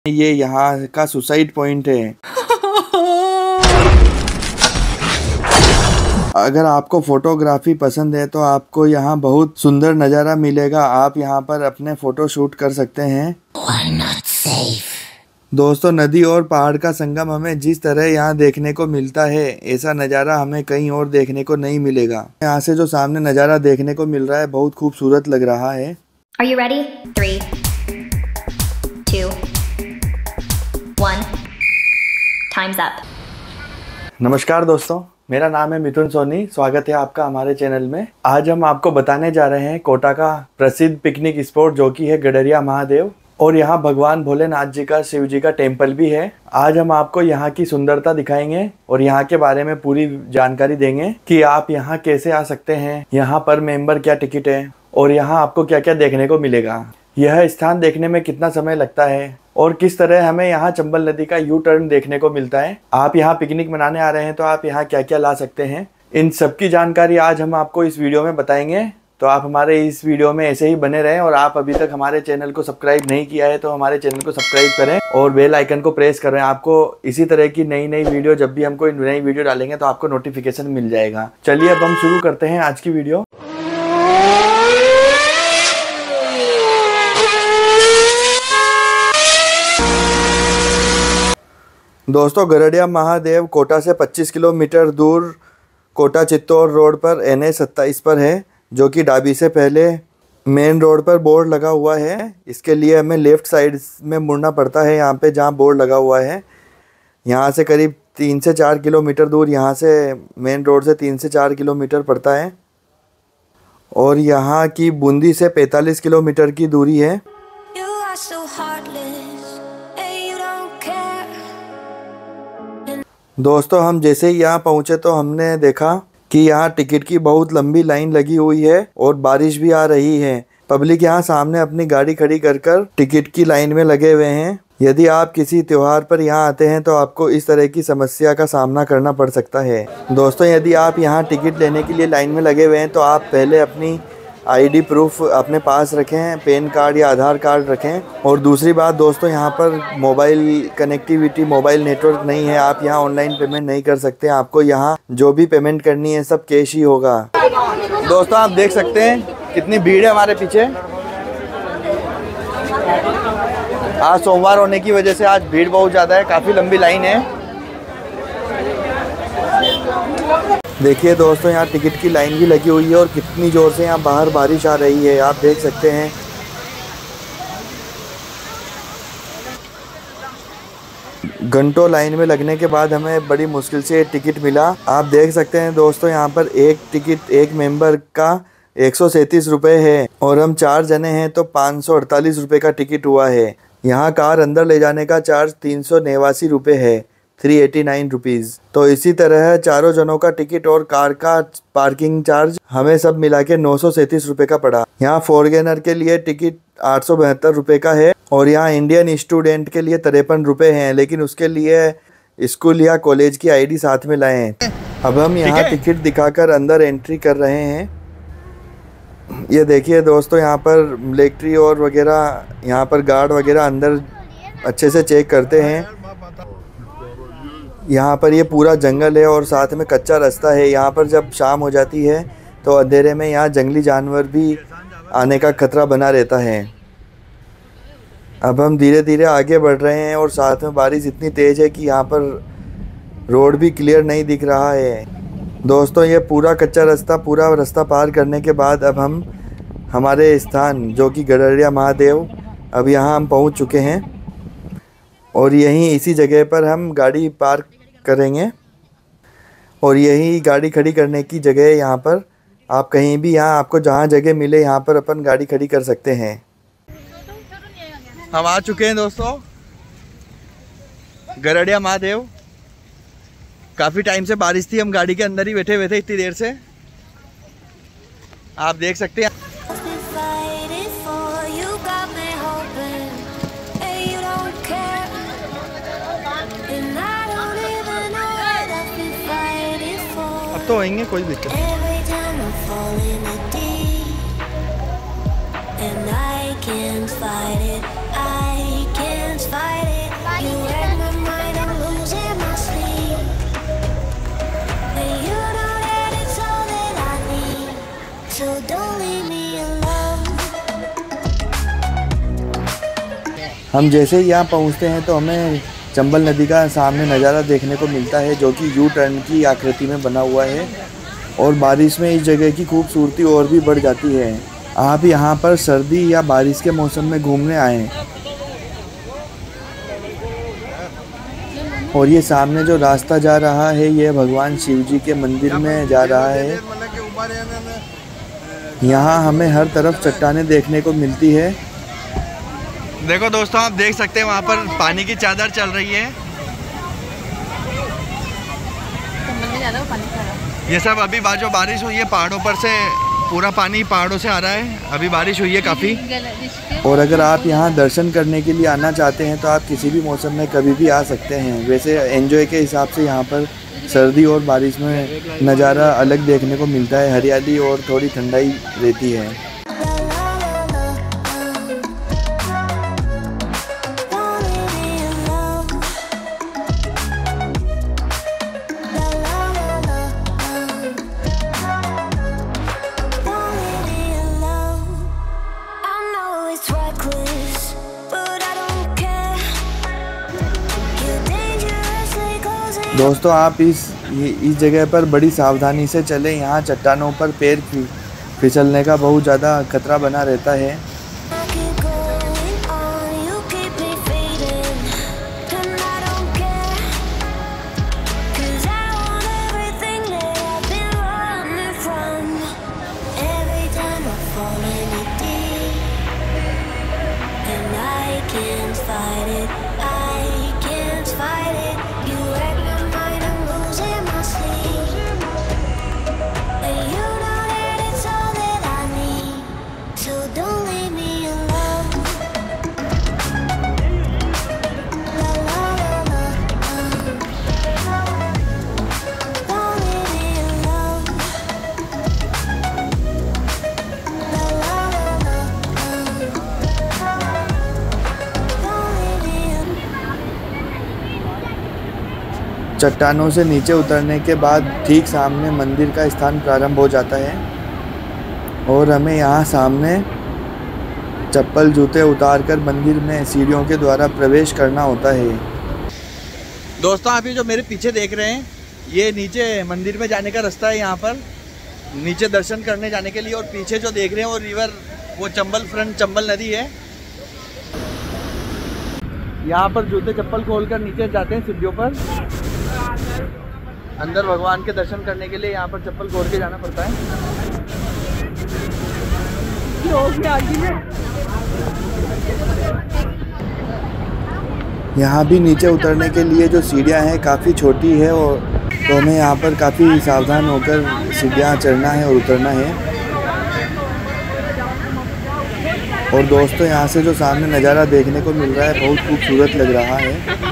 ये यहाँ का सुसाइड पॉइंट है। अगर आपको फोटोग्राफी पसंद है तो आपको यहाँ बहुत सुंदर नज़ारा मिलेगा। आप यहाँ पर अपने फोटो शूट कर सकते हैं। दोस्तों, नदी और पहाड़ का संगम हमें जिस तरह यहाँ देखने को मिलता है, ऐसा नज़ारा हमें कहीं और देखने को नहीं मिलेगा। यहाँ से जो सामने नज़ारा देखने को मिल रहा है बहुत खूबसूरत लग रहा है। Are you ready? 3, 2, 1. Time's up. नमस्कार दोस्तों, मेरा नाम है मिथुन सोनी। स्वागत है आपका हमारे चैनल में। आज हम आपको बताने जा रहे हैं कोटा का प्रसिद्ध पिकनिक स्पॉट जो कि है गडरिया महादेव, और यहाँ भगवान भोलेनाथ जी का, शिव जी का टेम्पल भी है। आज हम आपको यहाँ की सुंदरता दिखाएंगे और यहाँ के बारे में पूरी जानकारी देंगे कि आप यहाँ कैसे आ सकते हैं, यहाँ पर मेंबर क्या टिकट है और यहाँ आपको क्या क्या देखने को मिलेगा। यह स्थान देखने में कितना समय लगता है और किस तरह हमें यहाँ चंबल नदी का यू टर्न देखने को मिलता है। आप यहाँ पिकनिक मनाने आ रहे हैं तो आप यहाँ क्या क्या ला सकते हैं, इन सब की जानकारी आज हम आपको इस वीडियो में बताएंगे। तो आप हमारे इस वीडियो में ऐसे ही बने रहें, और आप अभी तक हमारे चैनल को सब्सक्राइब नहीं किया है तो हमारे चैनल को सब्सक्राइब करें और बेल आइकन को प्रेस करें। आपको इसी तरह की नई नई वीडियो, जब भी हम कोई नई वीडियो डालेंगे तो आपको नोटिफिकेशन मिल जाएगा। चलिए अब हम शुरू करते हैं आज की वीडियो। दोस्तों, गडरिया महादेव कोटा से 25 किलोमीटर दूर कोटा चित्तौड़ रोड पर NH 27 पर है, जो कि डाबी से पहले मेन रोड पर बोर्ड लगा हुआ है। इसके लिए हमें लेफ़्ट साइड में मुड़ना पड़ता है, यहाँ पे जहाँ बोर्ड लगा हुआ है। यहाँ से करीब 3 से 4 किलोमीटर दूर, यहाँ से मेन रोड से 3 से 4 किलोमीटर पड़ता है, और यहाँ की बूंदी से 45 किलोमीटर की दूरी है। दोस्तों, हम जैसे ही यहाँ पहुँचे तो हमने देखा कि यहाँ टिकट की बहुत लंबी लाइन लगी हुई है और बारिश भी आ रही है। पब्लिक यहाँ सामने अपनी गाड़ी खड़ी कर टिकट की लाइन में लगे हुए हैं। यदि आप किसी त्योहार पर यहाँ आते हैं तो आपको इस तरह की समस्या का सामना करना पड़ सकता है। दोस्तों, यदि आप यहाँ टिकट लेने के लिए लाइन में लगे हुए हैं तो आप पहले अपनी ID प्रूफ अपने पास रखें, पैन कार्ड या आधार कार्ड रखें। और दूसरी बात दोस्तों, यहाँ पर मोबाइल कनेक्टिविटी, मोबाइल नेटवर्क नहीं है। आप यहाँ ऑनलाइन पेमेंट नहीं कर सकते। आपको यहाँ जो भी पेमेंट करनी है सब कैश ही होगा। दोस्तों, आप देख सकते हैं कितनी भीड़ है हमारे पीछे। आज सोमवार होने की वजह से आज भीड़ बहुत ज़्यादा है, काफ़ी लंबी लाइन है। देखिए दोस्तों, यहाँ टिकट की लाइन भी लगी हुई है और कितनी ज़ोर से यहाँ बाहर बारिश आ रही है, आप देख सकते हैं। घंटों लाइन में लगने के बाद हमें बड़ी मुश्किल से टिकट मिला। आप देख सकते हैं दोस्तों, यहाँ पर एक टिकट एक मेंबर का 137 रुपये है, और हम 4 जने हैं तो 548 रुपये का टिकट हुआ है। यहाँ कार अंदर ले जाने का चार्ज 389 रुपये है, 389 रुपीज़। तो इसी तरह चारों जनों का टिकट और कार का पार्किंग चार्ज हमें सब मिला के 937 रुपये का पड़ा। यहाँ फॉरगेनर के लिए टिकट 872 रुपये का है, और यहाँ इंडियन स्टूडेंट के लिए 53 रुपये हैं, लेकिन उसके लिए स्कूल या कॉलेज की ID साथ में लाएं। अब हम यहाँ टिकट दिखाकर अंदर एंट्री कर रहे हैं। ये देखिए दोस्तों, यहाँ पर मिलिट्री और वगैरह, यहाँ पर गार्ड वगैरह अंदर अच्छे से चेक करते हैं। यहाँ पर ये पूरा जंगल है और साथ में कच्चा रास्ता है। यहाँ पर जब शाम हो जाती है तो अंधेरे में यहाँ जंगली जानवर भी आने का खतरा बना रहता है। अब हम धीरे धीरे आगे बढ़ रहे हैं और साथ में बारिश इतनी तेज़ है कि यहाँ पर रोड भी क्लियर नहीं दिख रहा है। दोस्तों, ये पूरा कच्चा रास्ता, पूरा रास्ता पार करने के बाद अब हम हमारे स्थान जो कि गडरिया महादेव, अब यहाँ हम पहुँच चुके हैं, और यहीं इसी जगह पर हम गाड़ी पार्क करेंगे। और यही गाड़ी खड़ी करने की जगह है। यहाँ पर आप कहीं भी, यहाँ आपको जहाँ जगह मिले यहाँ पर अपन गाड़ी खड़ी कर सकते हैं। हम आ चुके हैं दोस्तों गडरिया महादेव। काफ़ी टाइम से बारिश थी, हम गाड़ी के अंदर ही बैठे हुए थे इतनी देर से, आप देख सकते हैं। अब तो होंगे, कोई दिक्कत नहीं। And I can't fight it, I can't fight it. हम जैसे ही यहाँ पहुँचते हैं तो हमें चंबल नदी का सामने नज़ारा देखने को मिलता है, जो कि यू टर्न की आकृति में बना हुआ है। और बारिश में इस जगह की खूबसूरती और भी बढ़ जाती है। आप यहाँ पर सर्दी या बारिश के मौसम में घूमने आएँ। और ये सामने जो रास्ता जा रहा है, ये भगवान शिव जी के मंदिर में जा रहा है। यहाँ हमें हर तरफ चट्टानें देखने को मिलती है। देखो दोस्तों, आप देख सकते हैं वहाँ पर पानी की चादर चल रही है। ये सब अभी जो बारिश हुई है पहाड़ों पर से, पूरा पानी पहाड़ों से आ रहा है। अभी बारिश हुई है काफ़ी। और अगर आप यहाँ दर्शन करने के लिए आना चाहते हैं तो आप किसी भी मौसम में कभी भी आ सकते हैं। वैसे एंजॉय के हिसाब से यहाँ पर सर्दी और बारिश में नज़ारा अलग देखने को मिलता है। हरियाली और थोड़ी ठंडाई रहती है। दोस्तों, आप इस जगह पर बड़ी सावधानी से चलें। यहाँ चट्टानों पर पैर फिसलने का बहुत ज़्यादा खतरा बना रहता है। चट्टानों से नीचे उतरने के बाद ठीक सामने मंदिर का स्थान प्रारंभ हो जाता है और हमें यहाँ सामने चप्पल जूते उतारकर मंदिर में सीढ़ियों के द्वारा प्रवेश करना होता है। दोस्तों, आप ये जो मेरे पीछे देख रहे हैं, ये नीचे मंदिर में जाने का रास्ता है। यहाँ पर नीचे दर्शन करने जाने के लिए। और पीछे जो देख रहे हैं वो रिवर, वो चंबल नदी है। यहाँ पर जूते चप्पल खोलकर नीचे जाते हैं सीढ़ियों पर। अंदर भगवान के दर्शन करने के लिए यहाँ पर चप्पल खोल के जाना पड़ता है। यहाँ भी नीचे उतरने के लिए जो सीढ़ियाँ हैं काफ़ी छोटी है, और तो हमें यहाँ पर काफ़ी सावधान होकर सीढ़ियाँ चढ़ना है और उतरना है। और दोस्तों, यहाँ से जो सामने नज़ारा देखने को मिल रहा है बहुत खूबसूरत लग रहा है।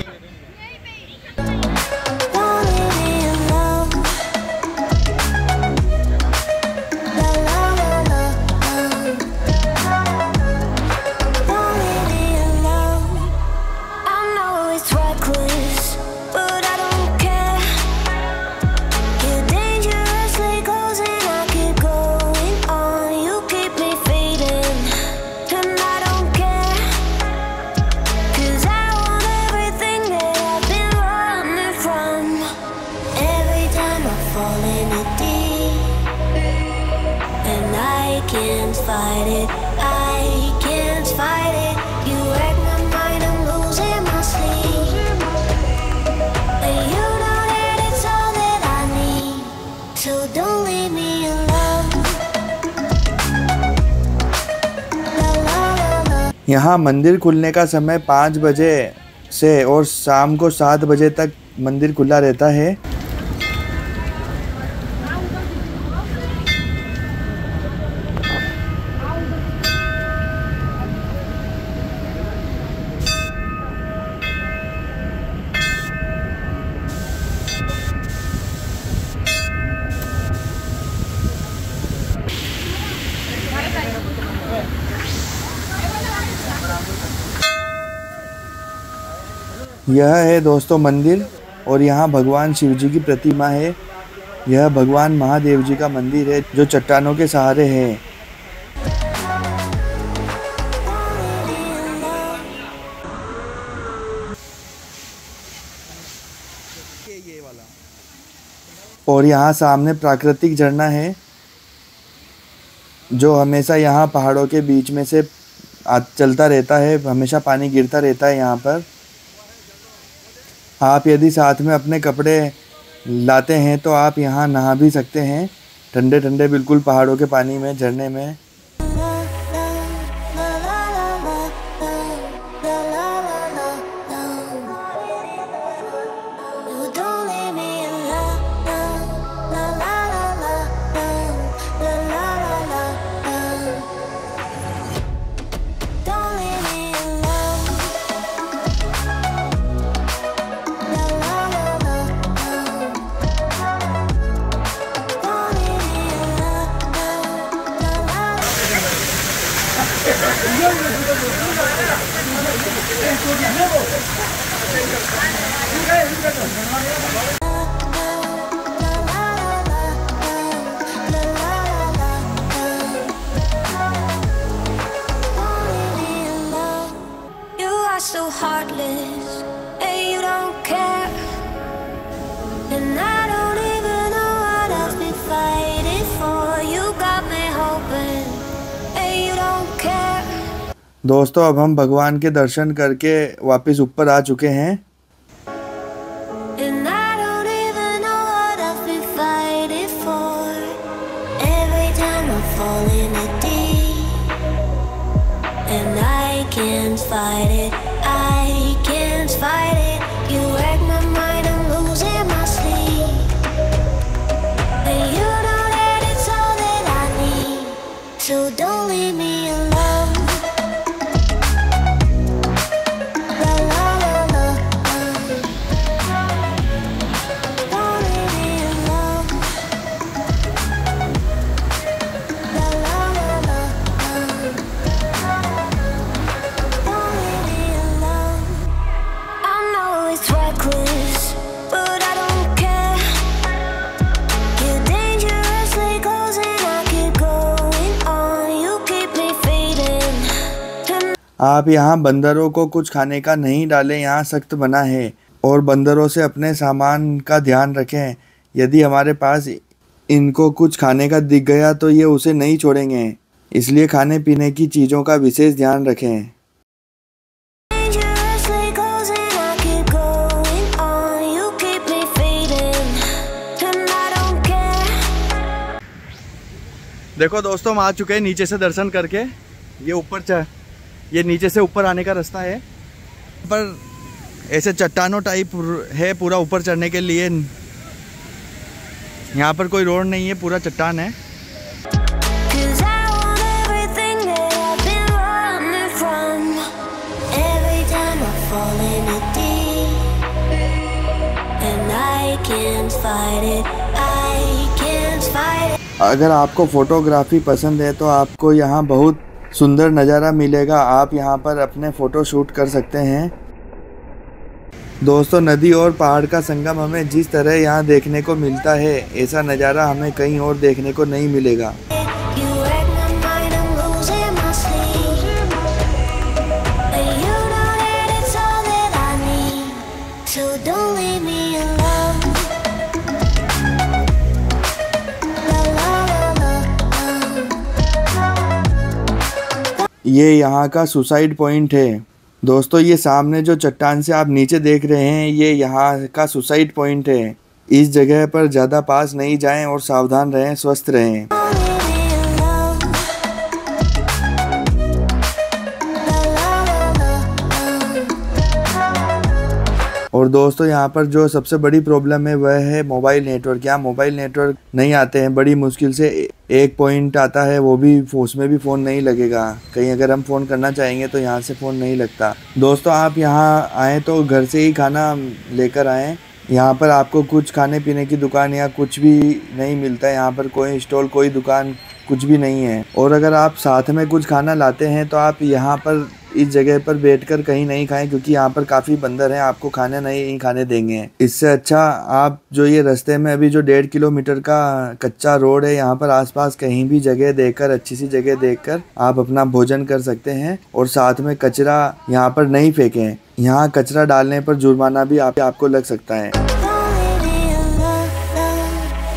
यहाँ मंदिर खुलने का समय 5 बजे से और शाम को 7 बजे तक मंदिर खुला रहता है। यह है दोस्तों मंदिर, और यहाँ भगवान शिव जी की प्रतिमा है। यह भगवान महादेव जी का मंदिर है जो चट्टानों के सहारे है। और यहाँ सामने प्राकृतिक झरना है जो हमेशा यहाँ पहाड़ों के बीच में से चलता रहता है, हमेशा पानी गिरता रहता है यहाँ पर। आप यदि साथ में अपने कपड़े लाते हैं तो आप यहाँ नहा भी सकते हैं, ठंडे ठंडे बिल्कुल पहाड़ों के पानी में, झरने में। So heartless, and you don't care, and I don't even know what I've been fighting for. You got me hoping, and you don't care. दोस्तों अब हम भगवान के दर्शन करके वापस ऊपर आ चुके हैं। And I don't even know what I've been fighting for. Every time I fall in a deep, and I can't fight it. I can't fight it. You wreck my mind, I'm losing my sleep. And you know that it's all that I need. So don't leave me alone. La la la la. Don't leave me alone. La la la la. Don't leave me alone. I know it's reckless, but I don't care. You're dangerously close and I keep going on. You keep me fading. आप यहाँ बंदरों को कुछ खाने का नहीं डालें, यहाँ सख्त मना है। और बंदरों से अपने सामान का ध्यान रखें। यदि हमारे पास इनको कुछ खाने का दिख गया तो ये उसे नहीं छोड़ेंगे, इसलिए खाने पीने की चीज़ों का विशेष ध्यान रखें। Dangerously close and I keep going on. You keep me fading, and I don't care. देखो दोस्तों हम आ चुके हैं नीचे से दर्शन करके। ये नीचे से ऊपर आने का रास्ता है। पर ऐसे चट्टानों टाइप है पूरा ऊपर चढ़ने के लिए। यहाँ पर कोई रोड नहीं है, पूरा चट्टान है। 'Cause I want everything that I've been running from. Every time I fall in a deep, and I can't fight it. I can't fight it. अगर आपको फोटोग्राफी पसंद है तो आपको यहाँ बहुत सुंदर नज़ारा मिलेगा। आप यहाँ पर अपने फ़ोटो शूट कर सकते हैं। दोस्तों नदी और पहाड़ का संगम हमें जिस तरह यहाँ देखने को मिलता है, ऐसा नज़ारा हमें कहीं और देखने को नहीं मिलेगा। You wreck my mind, I'm losing my sleep. And you know that it's all that I need. So don't leave me alone. La la la la. ये यहाँ का सुसाइड पॉइंट है। दोस्तों ये सामने जो चट्टान से आप नीचे देख रहे हैं, ये यहाँ का सुसाइड पॉइंट है। इस जगह पर ज़्यादा पास नहीं जाएं और सावधान रहें, स्वस्थ रहें। Don't leave me alone. La la la la. और दोस्तों यहाँ पर जो सबसे बड़ी प्रॉब्लम है वह है मोबाइल नेटवर्क। यहाँ मोबाइल नेटवर्क नहीं आते हैं, बड़ी मुश्किल से एक पॉइंट आता है, वो भी उसमें भी फ़ोन नहीं लगेगा। कहीं अगर हम फ़ोन करना चाहेंगे तो यहाँ से फ़ोन नहीं लगता। दोस्तों आप यहाँ आएँ तो घर से ही खाना लेकर आएँ। यहाँ पर आपको कुछ खाने पीने की दुकान या कुछ भी नहीं मिलता है। यहाँ पर कोई स्टॉल, कोई दुकान कुछ भी नहीं है। और अगर आप साथ में कुछ खाना लाते हैं तो आप यहाँ पर इस जगह पर बैठकर कहीं नहीं खाएं, क्योंकि यहाँ पर काफ़ी बंदर हैं, आपको खाना नहीं खाने देंगे। इससे अच्छा आप जो ये रास्ते में अभी जो 1.5 किलोमीटर का कच्चा रोड है, यहाँ पर आसपास कहीं भी जगह देखकर, अच्छी सी जगह देखकर आप अपना भोजन कर सकते हैं। और साथ में कचरा यहाँ पर नहीं फेंकें। यहाँ कचरा डालने पर जुर्माना भी आपको लग सकता है। Don't leave me alone.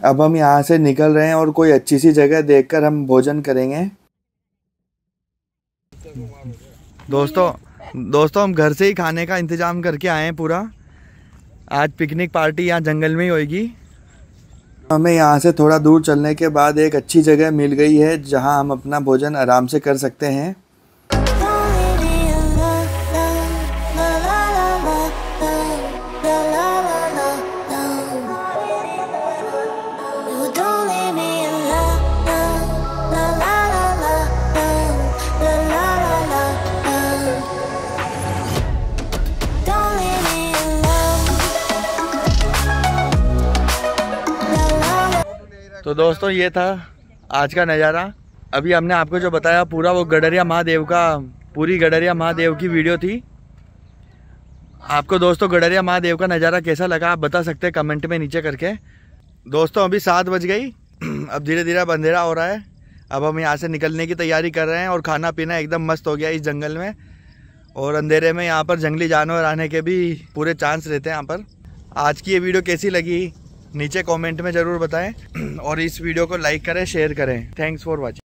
अब हम यहाँ से निकल रहे हैं और कोई अच्छी सी जगह देखकर हम भोजन करेंगे। दोस्तों हम घर से ही खाने का इंतज़ाम करके आए हैं पूरा। आज पिकनिक पार्टी यहाँ जंगल में ही होगी। हमें यहाँ से थोड़ा दूर चलने के बाद एक अच्छी जगह मिल गई है जहाँ हम अपना भोजन आराम से कर सकते हैं। तो दोस्तों ये था आज का नज़ारा। अभी हमने आपको जो बताया पूरा वो गडरिया महादेव का, पूरी गडरिया महादेव की वीडियो थी। आपको दोस्तों गडरिया महादेव का नज़ारा कैसा लगा आप बता सकते हैं कमेंट में नीचे करके। दोस्तों अभी 7 बज गई, अब धीरे धीरे अब अंधेरा हो रहा है। अब हम यहाँ से निकलने की तैयारी कर रहे हैं और खाना पीना एकदम मस्त हो गया इस जंगल में। और अंधेरे में यहाँ पर जंगली जानवर आने के भी पूरे चांस रहते हैं यहाँ पर। आज की ये वीडियो कैसी लगी नीचे कमेंट में ज़रूर बताएं और इस वीडियो को लाइक करें, शेयर करें। Thanks for watching.